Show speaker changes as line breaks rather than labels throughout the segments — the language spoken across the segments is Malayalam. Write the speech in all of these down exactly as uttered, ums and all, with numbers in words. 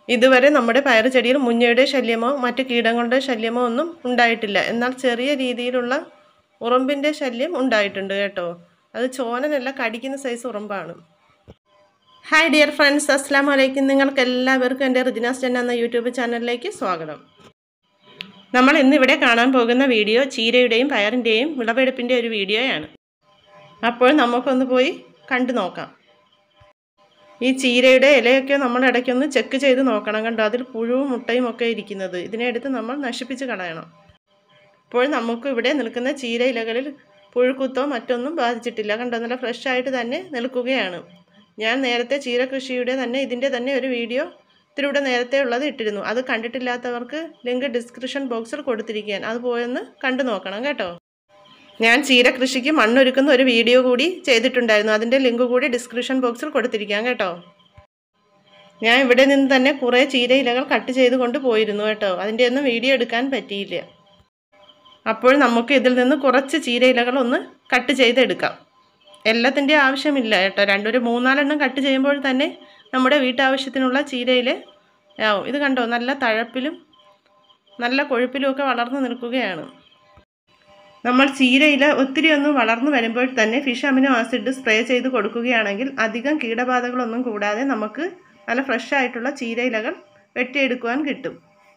ഇതുവരെ നമ്മുടെ പയർ ചെടിയിൽ മുഞ്ഞയുടെ ശല്യമോ മറ്റു കീടങ്ങളുടെ ശല്യമോ ഒന്നും ഉണ്ടായിട്ടില്ല. എന്നാൽ ചെറിയ രീതിയിലുള്ള ഉറുമ്പിൻ്റെ ശല്യം ഉണ്ടായിട്ടുണ്ട് കേട്ടോ. അത് ചോനനല്ല, കടിക്കുന്ന സൈസ് ഉറുമ്പാണ്. ഹായ് ഡിയർ ഫ്രണ്ട്സ്, അസ്സലാമു അലൈക്കും. നിങ്ങൾക്ക് എല്ലാവർക്കും എൻ്റെ റിജ്നാസ്യാന്ന എന്ന യൂട്യൂബ് ചാനലിലേക്ക് സ്വാഗതം. നമ്മൾ ഇന്നിവിടെ കാണാൻ പോകുന്ന വീഡിയോ ചീരയുടെയും പയറിൻ്റെയും വിളവെടുപ്പിൻ്റെ ഒരു വീഡിയോയാണ്. അപ്പോൾ നമുക്കൊന്ന് പോയി കണ്ടു നോക്കാം. ഈ ചീരയുടെ ഇലയൊക്കെ നമ്മൾ ഇടയ്ക്കൊന്ന് ചെക്ക് ചെയ്ത് നോക്കണം കണ്ടോ. അതിൽ പുഴുവും മുട്ടയും ഒക്കെ ഇരിക്കുന്നത്, ഇതിനെ എടുത്ത് നമ്മൾ നശിപ്പിച്ച് കളയണം. ഇപ്പോൾ നമുക്ക് ഇവിടെ നിൽക്കുന്ന ചീര ഇലകളിൽ പുഴുക്കുത്തോ മറ്റൊന്നും ബാധിച്ചിട്ടില്ല കണ്ടോ. നല്ല ഫ്രഷ് ആയിട്ട് തന്നെ നിൽക്കുകയാണ്. ഞാൻ നേരത്തെ ചീര കൃഷിയുടെ തന്നെ ഇതിൻ്റെ തന്നെ ഒരു വീഡിയോ ഇതിലൂടെ നേരത്തെ ഉള്ളത് ഇട്ടിരുന്നു. അത് കണ്ടിട്ടില്ലാത്തവർക്ക് ലിങ്ക് ഡിസ്ക്രിപ്ഷൻ ബോക്സിൽ കൊടുത്തിരിക്കാൻ, അത് പോയൊന്ന് കണ്ടു നോക്കണം കേട്ടോ. ഞാൻ ചീര കൃഷിക്ക് മണ്ണൊരുക്കുന്ന ഒരു വീഡിയോ കൂടി ചെയ്തിട്ടുണ്ടായിരുന്നു. അതിൻ്റെ ലിങ്ക് കൂടി ഡിസ്ക്രിപ്ഷൻ ബോക്സിൽ കൊടുത്തിരിക്കാം കേട്ടോ. ഞാൻ ഇവിടെ നിന്ന് തന്നെ കുറേ ചീര ഇലകൾ കട്ട് ചെയ്ത് കൊണ്ട് പോയിരുന്നു കേട്ടോ. അതിൻ്റെ ഒന്നും വീഡിയോ എടുക്കാൻ പറ്റിയില്ല. അപ്പോൾ നമുക്ക് ഇതിൽ നിന്ന് കുറച്ച് ചീര ഇലകൾ ഒന്ന് കട്ട് ചെയ്തെടുക്കാം. എല്ലാത്തിൻ്റെ ആവശ്യമില്ല കേട്ടോ. രണ്ടൊരു മൂന്നാലെണ്ണം കട്ട് ചെയ്യുമ്പോൾ തന്നെ നമ്മുടെ വീട്ടാവശ്യത്തിനുള്ള ചീരയില ആവും. ഇത് കണ്ടോ, നല്ല തഴപ്പിലും നല്ല കൊഴുപ്പിലും ഒക്കെ വളർന്നു നിൽക്കുകയാണ്. നമ്മൾ ചീരയില ഒത്തിരി ഒന്നും വളർന്നു വരുമ്പോൾ തന്നെ ഫിഷ് അമിനോ ആസിഡ് സ്പ്രേ ചെയ്ത് കൊടുക്കുകയാണെങ്കിൽ അധികം കീടബാധകളൊന്നും കൂടാതെ നമുക്ക് നല്ല ഫ്രഷ് ആയിട്ടുള്ള ചീരയിലകൾ വെട്ടിയെടുക്കുവാൻ കിട്ടും.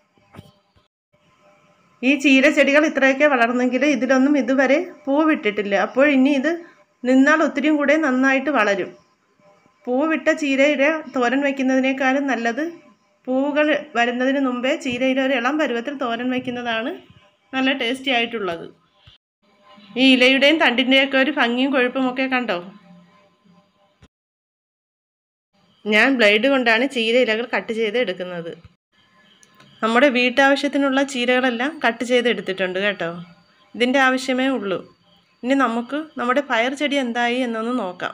ഈ ചീര ചെടികൾ ഇത്രയൊക്കെ വളർന്നെങ്കിൽ ഇതിലൊന്നും ഇതുവരെ പൂവിട്ടിട്ടില്ല. അപ്പോൾ ഇനി ഇത് നിന്നാൽ ഒത്തിരിയും കൂടെ നന്നായിട്ട് വളരും. പൂവിട്ട ചീരയില തോരൻ വയ്ക്കുന്നതിനേക്കാളും നല്ലത് പൂവുകൾ വരുന്നതിന് മുമ്പേ ചീരയില ഒരു ഇളം പരുവത്തിൽ തോരൻ വയ്ക്കുന്നതാണ് നല്ല ടേസ്റ്റി ആയിട്ടുള്ളത്. ഈ ഇലയുടെയും തണ്ടിൻ്റെയൊക്കെ ഒരു ഭംഗിയും കൊഴുപ്പും ഒക്കെ കണ്ടോ. ഞാൻ ബ്ലേഡ് കൊണ്ടാണ് ചീര ഇലകൾ കട്ട് ചെയ്ത് എടുക്കുന്നത്. നമ്മുടെ വീട്ടാവശ്യത്തിനുള്ള ചീരകളെല്ലാം കട്ട് ചെയ്ത് എടുത്തിട്ടുണ്ട് കേട്ടോ. ഇതിൻ്റെ ആവശ്യമേ ഉള്ളൂ. ഇനി നമുക്ക് നമ്മുടെ പയർ ചെടി എന്തായി എന്നൊന്ന് നോക്കാം.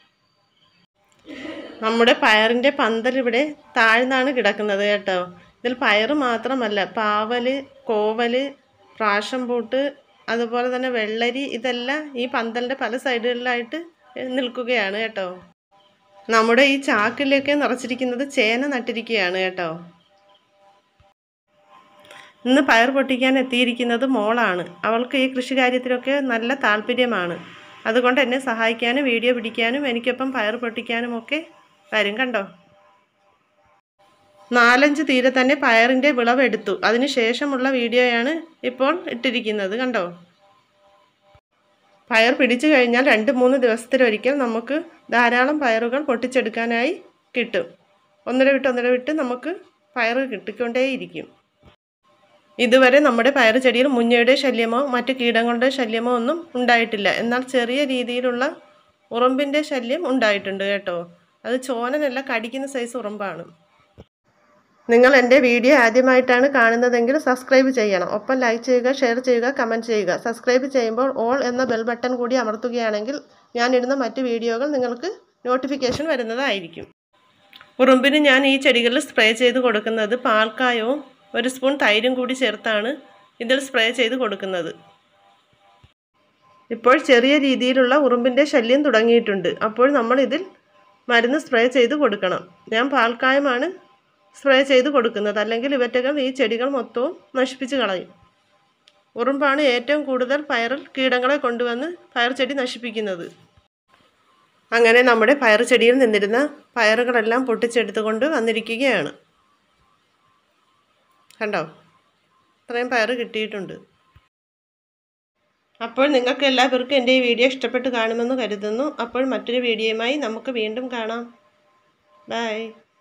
നമ്മുടെ പയറിൻ്റെ പന്തൽ ഇവിടെ താഴ്ന്നാണ് കിടക്കുന്നത് കേട്ടോ. ഇതിൽ പയർ മാത്രമല്ല, പാവൽ, കോവൽ, പ്രാഷൻ പൂട്ട്, അതുപോലെ തന്നെ വെള്ളരി, ഇതെല്ലാം ഈ പന്തലിൻ്റെ പല സൈഡുകളിലായിട്ട് നിൽക്കുകയാണ് കേട്ടോ. നമ്മുടെ ഈ ചാക്കിലൊക്കെ നിറച്ചിരിക്കുന്നത് ചേന നട്ടിരിക്കുകയാണ് കേട്ടോ. ഇന്ന് പയർ പൊട്ടിക്കാൻ എത്തിയിരിക്കുന്നത് മോളാണ്. അവൾക്ക് ഈ കൃഷി കാര്യത്തിലൊക്കെ നല്ല താല്പര്യമാണ്. അതുകൊണ്ട് എന്നെ സഹായിക്കാനും വീഡിയോ പിടിക്കാനും എനിക്കൊപ്പം പയർ പൊട്ടിക്കാനും ഒക്കെ വരും കണ്ടോ. നാലഞ്ച് തീരെ തന്നെ പയറിൻ്റെ വിളവെടുത്തു. അതിന് ശേഷമുള്ള വീഡിയോയാണ് ഇപ്പോൾ ഇട്ടിരിക്കുന്നത് കണ്ടോ. പയർ പിടിച്ചു കഴിഞ്ഞാൽ രണ്ട് മൂന്ന് ദിവസത്തിലൊരിക്കൽ നമുക്ക് ധാരാളം പയറുകൾ പൊട്ടിച്ചെടുക്കാനായി കിട്ടും. ഒന്നര വിട്ട് ഒന്നര വിട്ട് നമുക്ക് പയർ കിട്ടിക്കൊണ്ടേയിരിക്കും. ഇതുവരെ നമ്മുടെ പയർ ചെടിയിൽ മുഞ്ഞയുടെ ശല്യമോ മറ്റു കീടങ്ങളുടെ ശല്യമോ ഒന്നും ഉണ്ടായിട്ടില്ല. എന്നാൽ ചെറിയ രീതിയിലുള്ള ഉറുമ്പിൻ്റെ ശല്യം ഉണ്ടായിട്ടുണ്ട് കേട്ടോ. അത് ചോനനല്ല, കടിക്കുന്ന സൈസ് ഉറുമ്പാണ്. നിങ്ങൾ എൻ്റെ വീഡിയോ ആദ്യമായിട്ടാണ് കാണുന്നതെങ്കിൽ സബ്സ്ക്രൈബ് ചെയ്യണം. ഒപ്പം ലൈക്ക് ചെയ്യുക, ഷെയർ ചെയ്യുക, കമൻറ്റ് ചെയ്യുക. സബ്സ്ക്രൈബ് ചെയ്യുമ്പോൾ ഓൾ എന്ന ബെൽ ബട്ടൺ കൂടി അമർത്തുകയാണെങ്കിൽ ഞാനിടുന്ന മറ്റ് വീഡിയോകൾ നിങ്ങൾക്ക് നോട്ടിഫിക്കേഷൻ വരുന്നതായിരിക്കും. ഉറുമ്പിന് ഞാൻ ഈ ചെടികളിൽ സ്പ്രേ ചെയ്ത് കൊടുക്കുന്നത് പാൽക്കായവും ഒരു സ്പൂൺ തൈരും കൂടി ചേർത്താണ് ഇതിൽ സ്പ്രേ ചെയ്ത് കൊടുക്കുന്നത്. ഇപ്പോൾ ചെറിയ രീതിയിലുള്ള ഉറുമ്പിൻ്റെ ശല്യം തുടങ്ങിയിട്ടുണ്ട്. അപ്പോൾ നമ്മൾ ഇതിൽ മരുന്ന് സ്പ്രേ ചെയ്ത് കൊടുക്കണം. ഞാൻ പാൽക്കായമാണ് സ്പ്രേ ചെയ്ത് കൊടുക്കുന്നത്, അല്ലെങ്കിൽ ഇവറ്റകൾ ഈ ചെടികൾ മൊത്തവും നശിപ്പിച്ച് കളയും. ഉറുമ്പാണ് ഏറ്റവും കൂടുതൽ പയറിൽ കീടങ്ങളെ കൊണ്ടുവന്ന് പയർ ചെടി നശിപ്പിക്കുന്നത്. അങ്ങനെ നമ്മുടെ പയർ ചെടിയിൽ നിന്നിരുന്ന പയറുകളെല്ലാം പൊട്ടിച്ചെടുത്തുകൊണ്ട് വന്നിരിക്കുകയാണ് കണ്ടോ. ഇത്രയും പയർ കിട്ടിയിട്ടുണ്ട്. അപ്പോൾ നിങ്ങൾക്ക് എല്ലാവർക്കും എൻ്റെ ഈ വീഡിയോ ഇഷ്ടപ്പെട്ട് കാണുമെന്ന് കരുതുന്നു. അപ്പോൾ മറ്റൊരു വീഡിയോയുമായി നമുക്ക് വീണ്ടും കാണാം. ബൈ.